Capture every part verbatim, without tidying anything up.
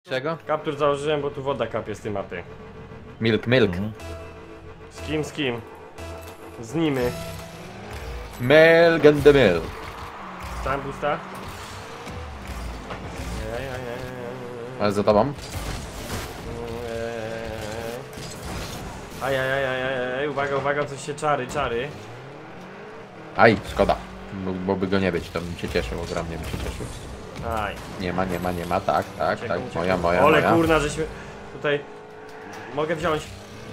Czego? Kaptur założyłem, bo tu woda kapie z tej mapy. Milk, milk. Mhm. Z kim, z kim? Z nimy. Milk and the milk. Tam pusta? Ale za tobą? Ajajajajaj, uwaga, uwaga, coś się czary, czary. Aj, szkoda. Mogłoby go nie być, to bym się cieszył, ogromnie bym się cieszył. Aj. Nie ma, nie ma, nie ma, tak, tak, Uciekam, tak, uciekam. moja, moja, Ole moja. kurna, żeśmy tutaj... Mogę wziąć.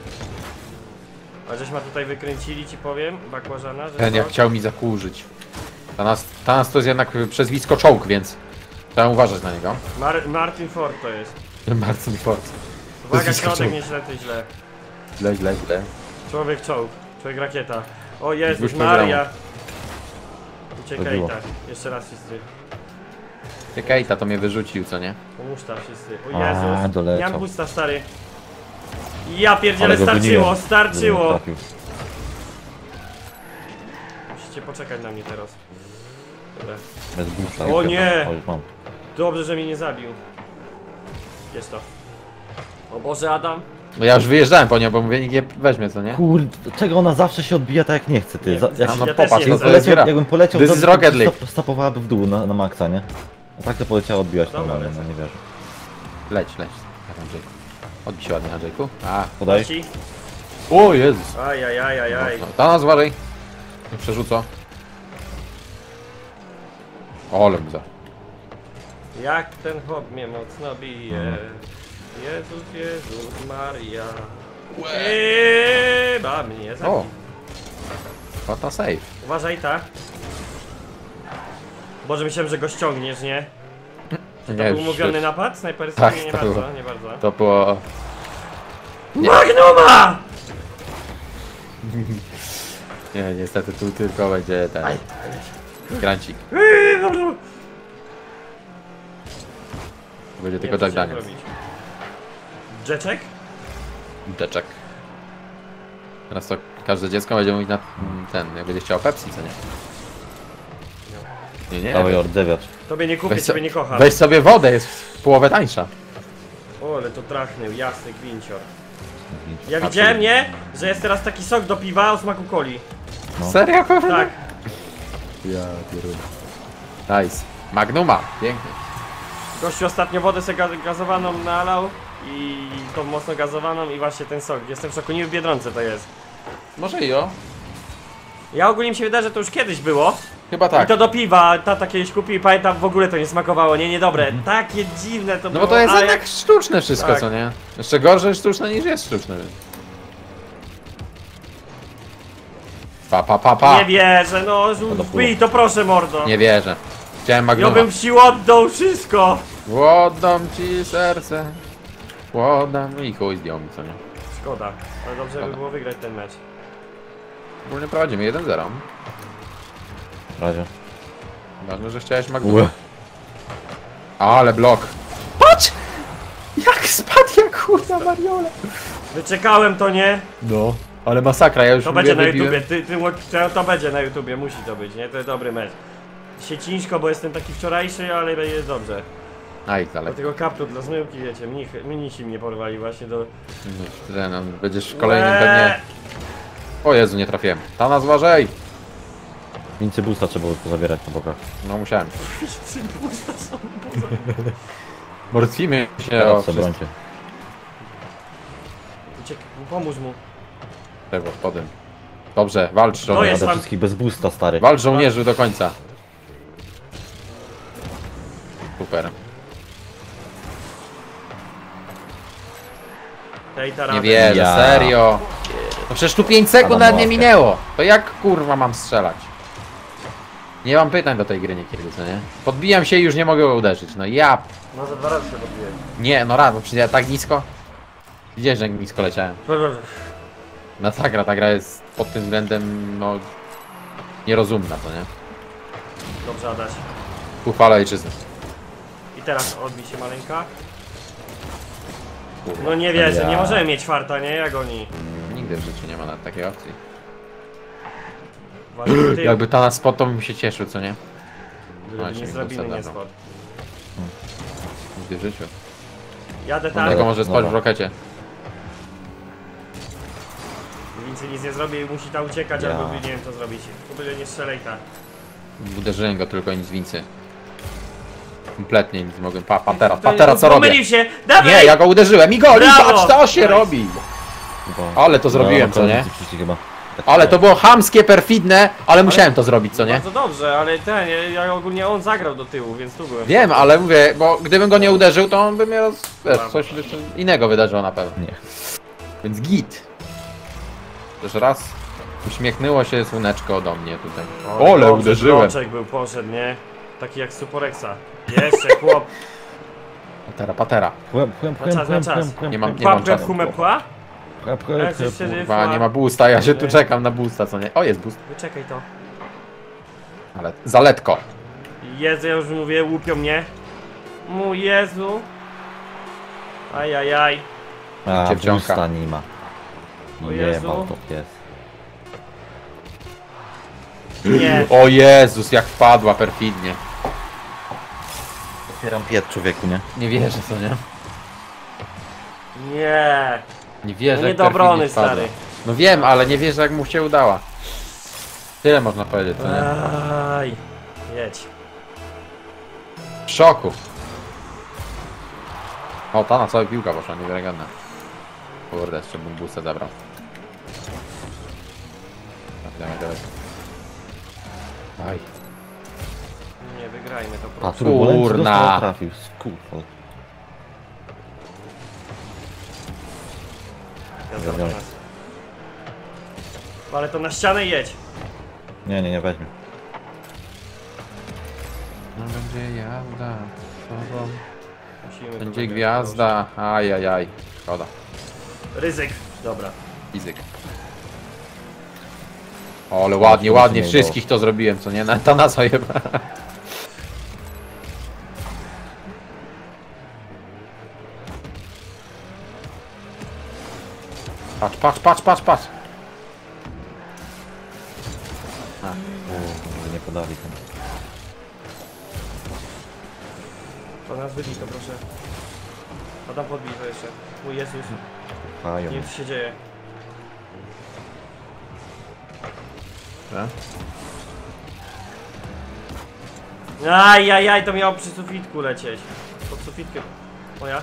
A żeśmy tutaj wykręcili, ci powiem, bakłażana, że Ten jak co? chciał mi zakurzyć. Ta nas, ta nas to jest jednak przezwisko czołg, więc trzeba uważać na niego. Mar Martin Ford to jest. Marcin Ford. Uwaga, Przezwisko środek, czołg. nie źle, to źle. Źle, źle, źle. Człowiek czołg, człowiek rakieta. O Jezus Dwóch Maria. Uciekaj Chodziło. tak, jeszcze raz wszyscy. Ty Kejta to mnie wyrzucił, co nie? Pomóż tam wszyscy. O A, Jezus. doleciał. Miałem pusta, stary. Ja pierdzielę, Ale go starczyło, goniłem. starczyło. Trafił. Musicie poczekać na mnie teraz. Dobra. Bez busta. O nie! O, już mam. Dobrze, że mnie nie zabił. Jest to. O Boże, Adam. No ja już wyjeżdżałem po nią, bo mówię, nikt nie weźmie, co nie? Kurde, czego ona zawsze się odbija tak jak nie chce, ty. Nie, Za, jak, A no Ja też popatrz, nie no chcę. to jest poleciał, gra. jakbym poleciał, This to is Rocket League. stop, stopowałaby w dół na, na maksa, nie? A tak to poleciała odbijać Dobra, normalnie, lecę. no nie wierzę. Leć, leć. Andrzejku. Odbij się ładnie, Andrzejku. A. Podaj. Ci? O Jezus. Aj, aj, aj, aj, aj. No, ta nas uważaj. Nie przerzuca. Ole mu za. Jak ten chłop mnie mocno bije. Jezus, Jezus Maria. Chyba mnie O. zabił. Fata safe. Uważaj, tak. Boże, myślałem, że go ściągniesz, nie? To Nie, był już- umówiony napad snajperski? Tak, nie, nie to bardzo, było. nie bardzo. To było... Nie. Magnuma! Nie, niestety tu tylko będzie ten... Aj. Grancik. Eee, dobra. Będzie Nie tylko wiem, Jack co chciałem Daniels. robić. Dżeczek? Deczek. Teraz to każde dziecko będzie mówić na ten, jak będzie chciało Pepsi, co nie? Nie, nie. Dawaj ordzewiacz. Tobie nie kupię, Weź, so, ciebie nie kocham. weź sobie wodę, jest w połowę tańsza. O, ale to trachnął, jasny gwincior. Mhm. Ja widziałem, nie? Że jest teraz taki sok do piwa o smaku coli. No. Serio? Tak. Ja pierdolę. Nice. Magnuma, pięknie. Gościu ostatnio wodę sobie gaz gazowaną nalał i tą mocno gazowaną i właśnie ten sok. Jestem w szoku, nie w Biedronce to jest. Może i o. Ja ogólnie mi się wydaje, że to już kiedyś było. Chyba I tak. to do piwa, tata kiedyś kupił i pamiętam, w ogóle to nie smakowało, nie, niedobre. Takie dziwne to No było. bo to jest ale- jednak sztuczne wszystko, Tak. co nie? Jeszcze gorzej sztuczne niż jest sztuczne. Pa, pa, pa, pa. Nie wierzę, no, wbij to proszę, mordo. Nie wierzę. Chciałem Ja Magnuma. bym ci oddał wszystko. Oddam ci serce. Oddam i chuj zdjął mi, co nie? Szkoda, ale dobrze by Szkoda. było wygrać ten mecz. Ogólnie prowadzimy jeden zero. W razie. Ważne, że chciałeś Magnuma. Ue. Ale blok. Patrz! Jak spadł jak kurwa Mariola. Wyczekałem to, nie? No. Ale masakra, ja już To mówię, będzie na wybiłem. YouTubie, ty, ty, to, to będzie na YouTubie, musi to być, nie? To jest dobry mecz. Siecińsko, bo jestem taki wczorajszy, ale jest dobrze. Aj, dalej. Dlatego kaptur dla zmyłki, wiecie, mnich, mnisi mnie porwali właśnie do... Ten, no, będziesz w kolejnym Łe! pewnie... O Jezu, nie trafiłem. Ta nas uważaj! Więcej busta trzeba było pozabierać na bokach. No musiałem. Martwimy się o Teraz wszystko. brońcie. Uciek... Pomóż mu. Tego, potem. Dobrze, walcz To żołnierzu. jest Jadę tam- wszystkich bez busta, stary. Walcz żołnierzu do końca. Super. Tej Nie tarany. wierzę, Ja. serio. No przecież tu pięć sekund Adam nawet nie Walker. minęło. To jak kurwa mam strzelać? Nie mam pytań do tej gry niekiedy, co nie? Podbijam się i już nie mogę uderzyć. No ja... No za dwa razy się podbiłem. Nie, no rano, przecież ja tak nisko. Widziałeś, jak nisko leciałem. Masakra, ta gra jest pod tym względem, no... nierozumna, to nie? Dobrze, Adaś. Uchwala ojczyzny. I teraz odbij się maleńka. Kurwa. No nie wierzę, Ja. nie możemy mieć farta, nie? Jak oni. Nigdy w życiu nie ma nawet takiej opcji. Walczy tył. Jakby ta nas spod, to bym się cieszył, co nie? Gdyby Właśnie nie mi zrobimy to nie zabrał. spod. Nigdy w życiu. Jadę Dobra. tam. Tego może spać w Dobra. rokecie. Wincy nic nie zrobi i musi ta uciekać, Ja. albo nie wiem co zrobić. W ogóle nie strzelej ta. Uderzyłem go tylko, nic więcej. Kompletnie nic nie mogłem. Pa, patera, To- patera, co robię? Pomylił się! Dawaj! Nie, ja go uderzyłem i gol! I Brawo! patrz, to się Nice. robi! Chyba- Ale to zrobiłem, No, co nie? koniec przyszli chyba. Tak Ale się- to było chamskie, perfidne, ale musiałem to zrobić, co nie? Bardzo dobrze, ale ten, ja, ja ogólnie on zagrał do tyłu, więc tu byłem. Wiem, ale mówię, bo gdybym go nie uderzył, to on by mnie roz... wiesz, coś jeszcze innego wydarzyło na pewno. Nie. Więc git. Też raz uśmiechnęło się słoneczko do mnie tutaj. O, Ole, dobrze, uderzyłem. Bloczek był, poszedł, nie? Taki jak Suporexa. Jeszcze chłop. Patera, patera. Płem, płem, Na płem, czas, na płem, czas. płem, płem, Nie mam- płem, nie mam Płap, czasu. hume, pła? płem, płem, Ja płem, się wtedy- Chyba nie ma boosta, ja się tu Nie. czekam na boosta, co nie? O, jest boost. Wyczekaj to. Ale zaletko. Jezu, ja już mówię, łupią mnie. Mój Jezu. Ajajaj. A, Dziewczonka. boosta nie ma. O Nie Jezu. ma to pies. Nie. O Jezus, jak wpadła perfidnie. Otwieram piet, człowieku, nie? Nie wierzę, co nie? Nie. Nie wierzę, No nie jak do obrony, perfidnie wpadła. stary. No wiem, ale nie wierzę, jak mu się udała. Tyle można powiedzieć, co nie? Aj. Jedź. W szoku. O, ta na całe piłka poszła, niewiarygodna. Kurde, jeszcze bym boostę zabrał. Tak, dawaj, dawaj. Aj. Nie, wygrajmy to A, proszę. turbulencji Kurna. dostał, trafił. Kurwa. Ja Dobra. zobaczę. Ale to na ścianę jedź. Nie, nie, nie weźmie. No będzie jazda. Sobą. Musimy to Będzie wygrać, gwiazda. Ajajaj. Szkoda. proszę. Ryzyk. Dobra. Fizyk. O, ale ładnie, to ładnie. nie Wszystkich to zrobiłem, co nie? Na, to na co je... Patrz, patrz, patrz, patrz, patrz. Może nie podali tam. To nas wybij to proszę. Adam podbij to jeszcze. Mój Jezus. Fają. Nie wiem co się dzieje. Tak? Ajajaj, to miało przy sufitku lecieć. Pod sufitkiem. Moja.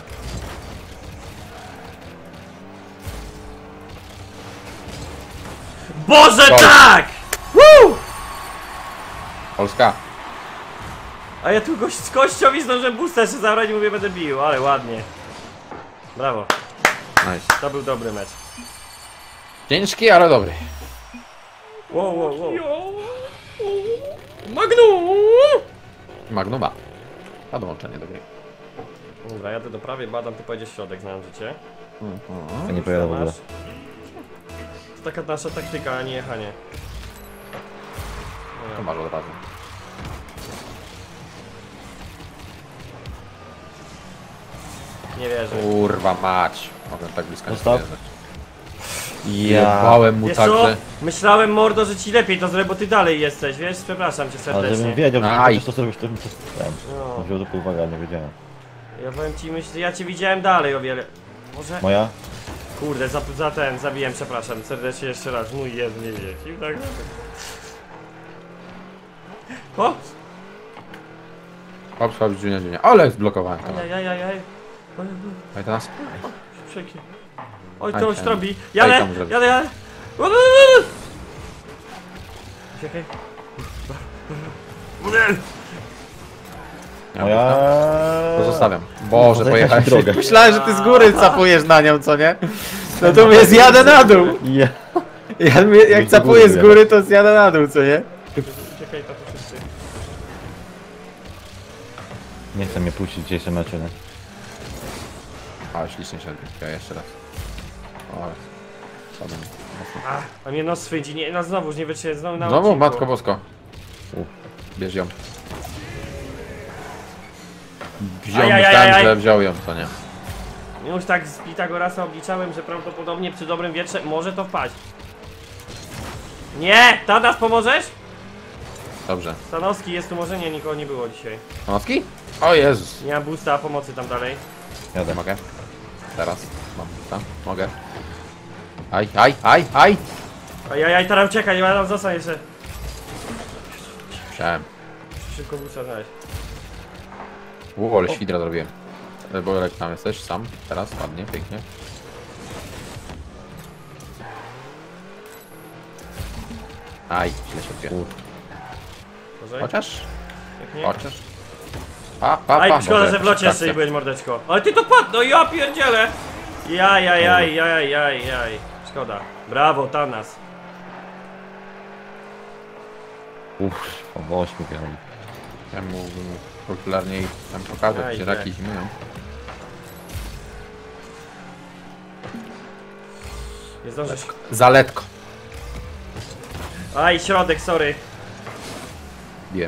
Boże Gol. tak! Woo! Polska. A ja tu gość z kością i zdążyłem boosta jeszcze zabrać i mówię będę bił, ale ładnie. Brawo. Nice. To był dobry mecz. Ciężki, ale dobry. Wow, wow, wow. Magnum! Magnuma. A dołączenie do gry. Dobra, jadę do prawej, badam, ty pojedziesz w środek, znam życie. Ja nie pojadę w ogóle. Masz. To taka nasza taktyka, a nie jechanie. To masz od razu. Nie wierzę. Kurwa mać. Mogę tak blisko nie Zostaw. podjeżdżać. Ja. Jebałem mu Wiesz tak, co? że... Myślałem, mordo, że ci lepiej to zrobię, bo ty dalej jesteś, wiesz? Przepraszam cię Ale żebym serdecznie. wiedział, że Aj. ty to zrobisz, to bym to wiem. No. Wziął to pod uwagę, ale nie wiedziałem. Ja powiem ci, myśl, ja cię widziałem dalej o wiele. Może... Moja? Kurde, za, za ten, zabiłem, przepraszam, serdecznie jeszcze raz. Mój Jezu, nie wiem. Tak. O! Hop, hop, dziunia, dziunia. Ale zblokowałem to. Ajajajaj. Oj, teraz? Przeki. Oj, Aj, to już ten. robi. Aj, Jadę, tam zrobi. jadę, jadę. Czekaj. Moja... To zostawiam. Boże, Zajechać pojechałeś. drogę. Myślałem, że ty z góry capujesz na nią, co nie? No to mnie zjadę na dół. Ja. Ja mnie, jak capuję z góry, to zjadę na dół, co nie? Czekaj, to wszyscy. Nie chcę mnie puścić w dzisiejszym meczu, nie? A, ślicznie się odbił. Jeszcze raz. O, spadłem mocno. A, a mnie nos swędzi, nie, no znowuż nie wytrzymaj, znowu na Znowu, odcinku. matko bosko. Uf. Bierz ją. Wziął, Ajajajaj. myślałem, że wziął ją, co nie? Już tak z Pitagorasa obliczałem, że prawdopodobnie przy dobrym wietrze może to wpaść. Nie! Tadas, pomożesz? Dobrze. Stanowski jest tu, może nie, nikogo nie było dzisiaj. Nocki? O Jezus. Nie mam boosta, pomocy tam dalej. Jadę. Mogę. Teraz. Mam tam. Mogę. Aj, aj, aj, aj! Ajajaj, teraz uciekaj, nie ma tam zostań jeszcze. Musiałem. Szybko muszę znaleźć. Ło, ale świdra zrobiłem. Bo jak tam jesteś sam. Teraz ładnie, pięknie. Aj, źle się odbiłem. Może? Chociaż? Jak nie? Chociaż? Pa, pa, Aj, pa, szkoda, może że w locie przy jeszcze klatce. nie byłeś, mordeczko. Ale ty to padł, no ja pierdzielę! Jaj, jaj, jaj, jaj, jaj, jaj. Szkoda. Brawo, Tanas. Uff, o ośmiu grali. Ja mógłbym popularniej tam pokazać, Aj, gdzie aj. raki zimują. Nie zdążysz. Zaletko. Aj, środek, sorry. Wiem.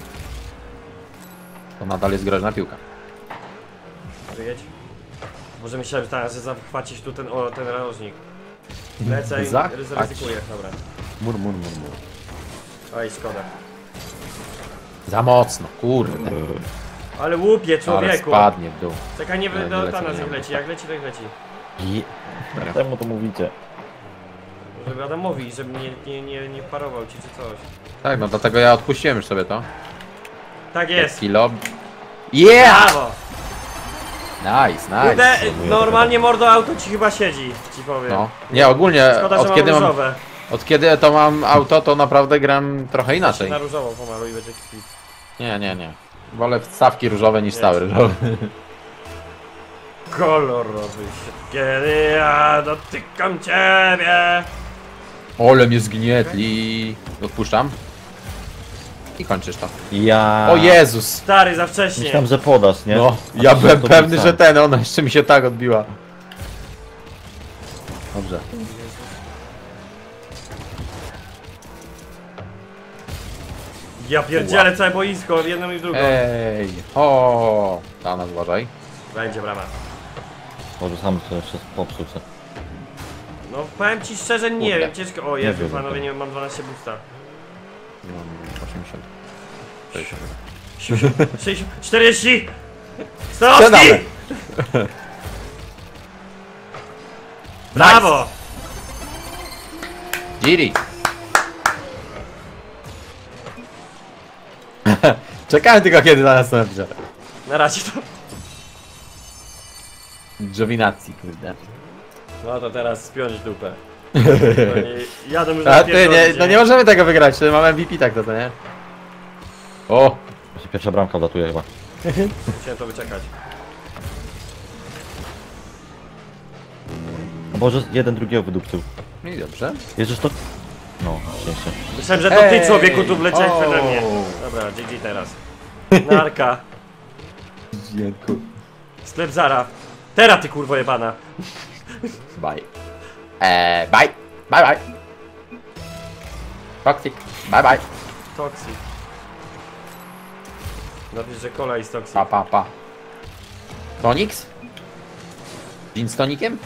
To nadal jest groźna piłka. Wyjedź. Może myślałem, że teraz, że zachwacisz tu ten, o, ten narożnik. Lecę i Zachwać. zaryzykuję, dobra. Mur, mur, mur, mur. Oj, szkoda. Za mocno, kurde. Ale łupie, Ale człowieku. spadnie w dół. Czekaj, nie Ale nie do lecę, Tanas nie jak mam. leci, jak leci, to jak leci. I... Czemu to mówicie? Żeby Adamowi, żeby nie, nie, nie, nie parował ci czy coś. Tak, no dlatego ja odpuściłem już sobie to. Tak jest. Kilo. Yeah! Brawo. Nice, Kurde, nice. normalnie mordo auto ci chyba siedzi, ci powiem. No. Nie, ogólnie Szkoda, że od mam kiedy mam, różowe. od kiedy to mam auto, to naprawdę gram trochę inaczej. Na różowo pomaluj, będzie kwit. Nie, nie, nie. Wolę wstawki różowe niż Nie. stały różowy. Kolorowy się, kiedy ja dotykam ciebie. Ole mnie zgnietli. Odpuszczam. I kończysz to. Ja... O Jezus! Stary, za wcześnie. Myślałem, że podasz, nie? No, A ja to byłem to pewny, sam. że ten, ona jeszcze mi się tak odbiła. Dobrze. Ja pierdzielę całe boisko, w jedną i w drugą. Ej, o, ta nas uważaj. Będzie brama. Może sam to jeszcze popsuć. No powiem ci szczerze, nie Kurde. wiem, ciężko. O Jezu, wiem, panowie, to. nie mam dwanaście busta. Mam osiemdziesiąt. sześćdziesiąt. sześćdziesiąt, czterdzieści! sto! Sprzedamy. Brawo! Giri. Czekałem tylko kiedy na nas napisze. Na razie to. Giovinazzi, kurde. No to teraz spiąć dupę. Jadę już A na ty, pierwszą nie, rundzie. no nie możemy tego wygrać, mam M V P tak to, to nie? O! Właśnie pierwsza bramka wlatuje chyba. Musiałem to wyczekać. No Boże, jeden drugiego wydupcył. No i dobrze. Jedziesz to? No, szczęście. Myślałem, że to ty Ej! człowieku tu wleciałeś O! przede mnie. Dobra, G G teraz. Narka. Dziękuję. Sklep Zara. Teraz ty kurwo jebana. Bye. Eee, bye. Bye bye. Toxic. Bye bye. Toxic. Napisz, że kola jest toxic. Pa, pa, pa. Tonix? Gin z tonikiem?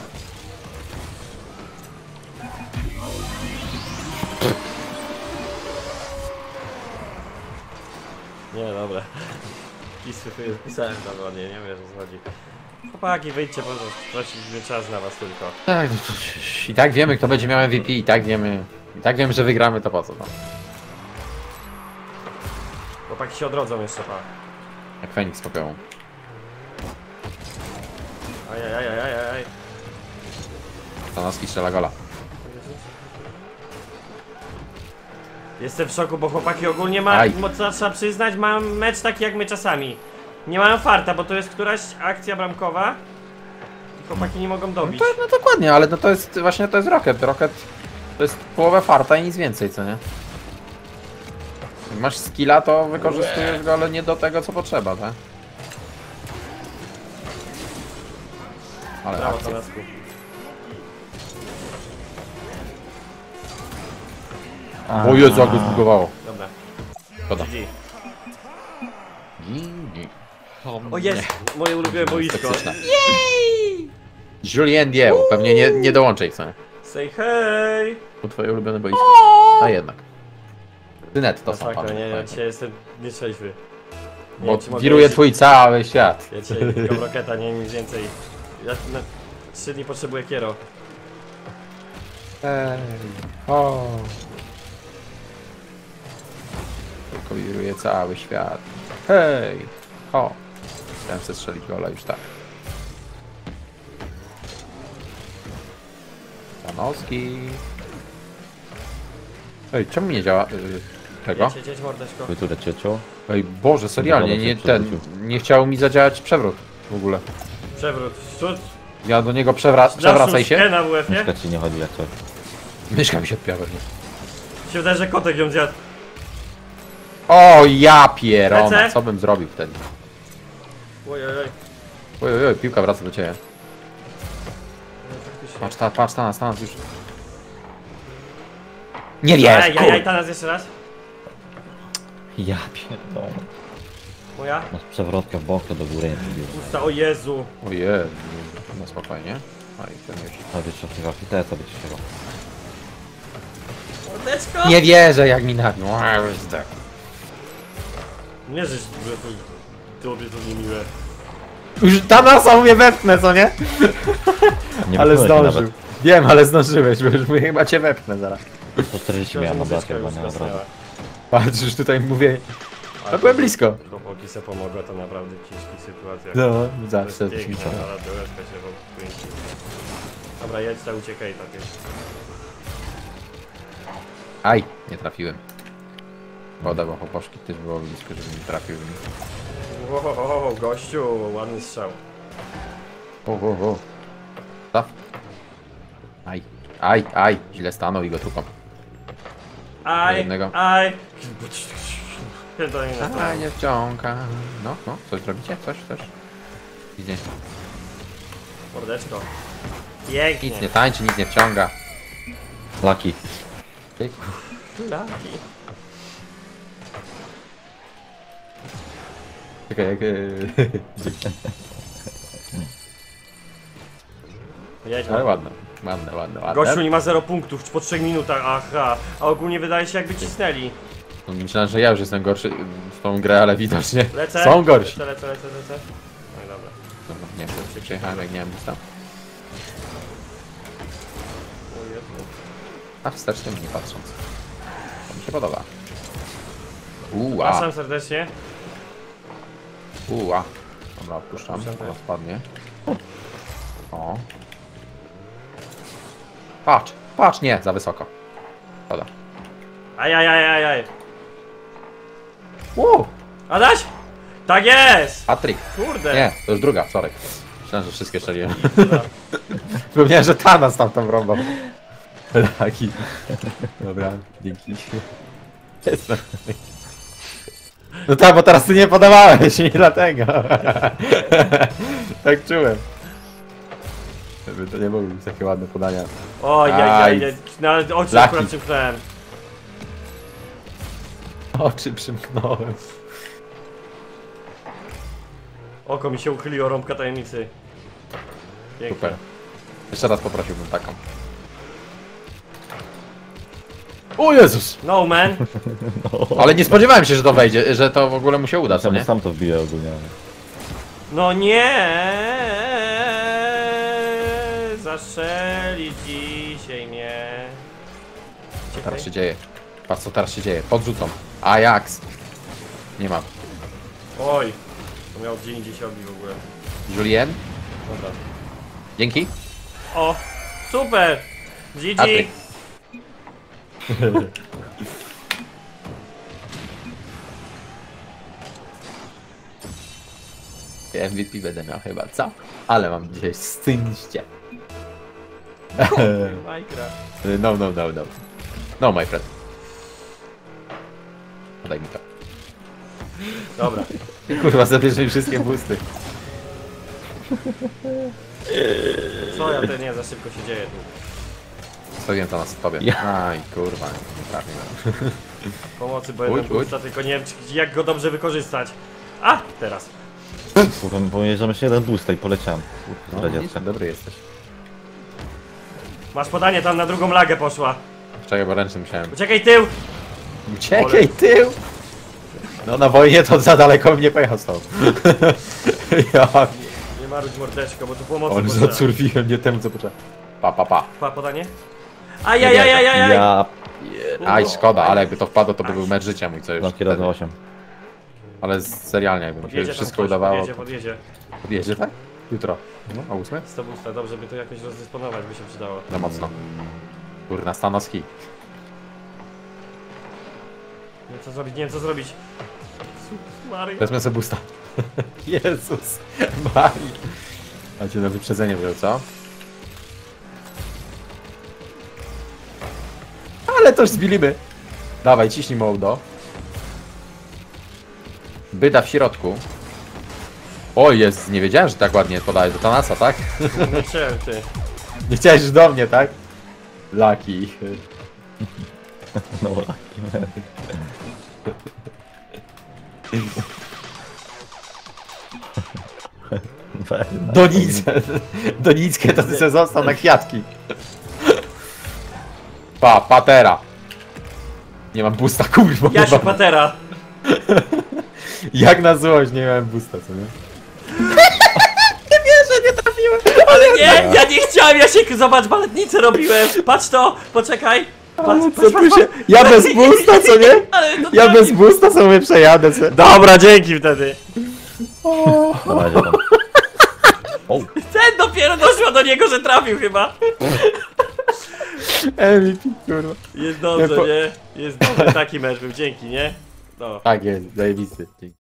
Nie, dobra. Pisy pisałem tam ładnie, nie wiem o co chodzi. Chłopaki, wyjdźcie, bo straciliśmy czas na was tylko. Tak, no to i tak wiemy kto będzie miał M V P, i tak wiemy. I tak wiemy, że wygramy, to po co to? Chłopaki się odrodzą jeszcze, pa. Jak Feniks popiołą. Ajajajajajaj. Stanowski strzela gola. Jestem w szoku, bo chłopaki ogólnie ma, Aj. mo- co trzeba przyznać, mają mecz taki jak my czasami. Nie mają farta, bo to jest któraś akcja bramkowa i chłopaki nie mogą No, dobić. to, no dokładnie, ale no to jest właśnie to jest Rocket. Rocket to jest połowa farta i nic więcej, co nie? Jak masz skilla, to wykorzystujesz go, ale nie do tego co potrzeba, tak? Ale Brawo, akcja. Tanasku. O Jezu, jak go zbugowało. Dobra. Szkoda. G G. Gigi. O jest! Moje ulubione boisko. Toksyczne. Julien Dieu, pewnie nie, nie dołączę ich, co nie? Say hej! To twoje ulubione boisko. A jednak. Dynet to są Masakra, panie. nie, ja dzisiaj jestem nietrzeźwy. Nie Bo wiem, czy mogę wiruje jeździć. twój cały świat. Ja dzisiaj tylko roketa, nie nic więcej. Ja na trzy dni potrzebuję kiero. Ej, o. Tylko wiruje cały świat. Hej, o. Chciałem sobie strzelić gola już tak. Stanowski. Ej, czemu nie działa yy, tego? Jedź, jedź, mordeczko. Wyturę ciocią. Ej, Boże, serialnie, nie, ten, nie chciał mi zadziałać przewrót w ogóle. Przewrót. Szczut. Ja do niego przewra przewracaj się. na W F-ie. Myszka ci nie chodzi jak coś. Myszka mi się odpiła pewnie. Się wydaje, że kotek ją zjadł. O, ja pierona, Lecę. co bym zrobił wtedy? Oj, oj, oj. Oj, oj, oj, piłka wraca do ciebie. No, faktycznie. Patrz, ta, patrz, ta nas, ta nas już. Nie Ej, wiesz, ej, kur... ej, ta nas jeszcze raz. Ja pierdolę. Moja. Masz przewrotkę w bok, to do góry nie przybił. Usta, o Jezu. Ojej, no spokojnie. Oj, ten już. A wiecie, co chyba fitę sobie się Mordeczko. Nie wierzę, jak mi na... No, tak. Nie, że że to tobie to niemiłe. Już ta nasa mnie wepnę, co nie? Nie Ale wypchnąłeś mnie zdążył. Wiem, ale zdążyłeś, bo już mówię, chyba cię wepnę zaraz. nawet. Po czterdzieści miałem na Muzyczka bratę, już bo nie zasnęła. naprawdę. Patrz, już tutaj mówię. Ale No byłem blisko. Chłopaki se pomogło, to naprawdę w ciężkich sytuacjach. No, To zawsze jest piękne, ćwiczę. ale do łezka się wkręci. Dobra, jedź ta, uciekaj tak jest. Aj, nie trafiłem. Woda, bo chłoposzki też było blisko, żeby nie trafił. Wow, gościu, ładny strzał. O, o, o. Staf. Aj, aj, aj. Źle stanął i go tupam. Aj, jednego. aj. To nie na A, nie wciąga. No, no, coś zrobicie? Coś, coś? Idzie. Mordeczko. Pięknie. Nic nie tańczy, nic nie wciąga. Laki. Ty, Laki. Czekaj, jak... Jedź, Ale ładne, ładne, ładne, ładne. Gościu nie ma zero punktów po trzech minutach, aha. A ogólnie wydaje się jakby cisnęli. No, myślałem, że ja już jestem gorszy w tą grę, ale widocznie Lecę. są gorsi. Lecę, lecę, lecę, lecę. No i dobra. Dobra, nie wiem, czy przejechałem, jak nie mam lista. O Jezu. A wstecznie nie patrząc. To mi się podoba. Uła, Przepraszam serdecznie. uła. Dobra, odpuszczam, Odpuszczam, teraz tak. spadnie. O. Patrz, patrz, nie, za wysoko. Szkoda. Aj, aj, aj, aj, aj. Uuu, Adaś? Tak jest! Patrick. Kurde. Nie, to już druga, sorry. Myślałem, że wszystkie strzeliłem. Dobra. Wspomniałem, że Thanos tam tam rąbał. Laki. Dobra, dzięki. No tak, bo teraz ty nie podawałeś i dlatego. Tak czułem. Żeby to nie mogły być takie ładne podania. Oj, aj, aj, Aj. aj. No, ale oczy Laki. akurat przymknąłem. Oczy przymknąłem. Oko mi się uchyliło, rąbka tajemnicy. Pięknie. Super. Jeszcze raz poprosiłbym taką. O Jezus! No man. Ale nie spodziewałem się, że to wejdzie, że to w ogóle mu się uda, co Sam, nie? sam to wbiję ogólnie. No nie. Zastrzeli dzisiaj mnie. Co Czekaj. teraz się dzieje? Patrz co teraz się dzieje. Podrzucą. Ajax. Nie ma. Oj. To miał gdzie indziej się odbił w ogóle. Julien? Dobra. Dzięki. O! Super! G G! Patryk. M V P będę miał chyba, co? Ale mam dzisiaj szczęście. Minecraft. No, no, no, no. No, my friend. Daj mi to. Dobra. Kurwa, zabierz mi wszystkie boosty. Co ja to nie za szybko się dzieje tu. Stoję to nas w tobie. Ja. Aj, kurwa, nie trafiłem. Pomocy, bo Uj, jeden uj. pusta, tylko nie wiem czy- jak go dobrze wykorzystać. A! Teraz. Powiedziałem, że jeszcze jeden boost i poleciałem. No, Kurwa, widzisz, dziecka. dobry jesteś. Masz podanie, tam na drugą lagę poszła. Czekaj, bo ręczny musiałem. Uciekaj tył! Uciekaj, tył! No na wojnie to za daleko bym nie pojechał z tobą. Ja, Nie marudź mordeczko, bo tu pomocy on potrzeba. zacurwiłem nie temu co potrzeba. Pa, pa, pa. Pa, podanie? Ajajajajajaj! Ja... Aj, szkoda, ale jakby to wpadło, to by był mecz życia mój, co już. Bloki razy osiem. Ale serialnie, jakby mi się Podjedzie tam wszystko ktoś, udawało. Podjedzie, to- podjedzie. Podjedzie, tak? Jutro. No, a ósmy? sto busta, dobrze by to jakoś rozdysponować, by się przydało. No mocno. Kurna, Stanowski. Nie wiem co zrobić, nie wiem co zrobić. Maria. Wezmę sobie busta. Jezus Marii. A cię na wyprzedzenie wziął, co? Ale to już zbilimy. Dawaj, ciśnij Mołdo. Byda w środku. O, jest, nie wiedziałem, że tak ładnie podajesz do Tanasa, tak? Nie chciałem ty. Nie chciałeś już do mnie, tak? Laki. No, Donickę. Donickę to ty sobie został na kwiatki. Pa, patera. Nie mam busta, kurwa. nie Jasiu mam. Patera! Jak na złość, nie miałem busta, co nie? Ale nie, ja nie chciałem, ja się, zobacz, baletnicę robiłem! Patrz to, poczekaj! Patrz, Co patrz, tu patrz, się... Ja bez busta, co nie? ale to Ja trafi- bez busta sobie przejadę se. Dobra, dzięki wtedy! na razie tam. O, Ten dopiero doszło do niego, że trafił chyba! M V P, kurwa. Jest dobrze, Nie po- nie? Jest dobrze, taki mecz był, dzięki, nie? No. Tak jest, zajebisty. Dzięki.